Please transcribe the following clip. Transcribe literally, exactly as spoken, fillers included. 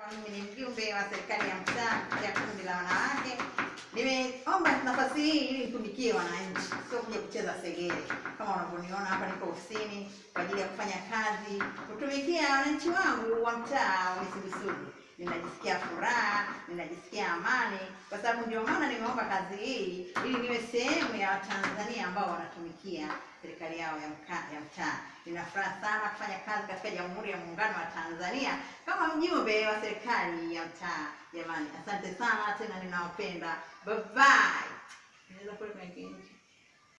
Mimi ni mjumbe wa serikali ya mtaa ya kundi la wanawake. Nimeomba nafasi hii ili nitumikie wananchi, sio kuja kucheza segere. Kama unavyoniona hapa, niko ofisini kwa ajili ya kufanya kazi, kutumikia wananchi wangu wa mtaa wa Misungwisugu. Ninajisikia furaha, ninajisikia amani, kwa sababu ndio maana nimeomba kazi hii ili niwe sehemu ya Watanzania ambao wanatumikia serikali yao ya mkaa ya mtaa. Nina furaha sana kufanya kazi katika Jamhuri ya Muungano wa Tanzania kama mjumbe wa serikali ya mtaa. Jamani, asante sana tena, ninawapenda. Bye bye.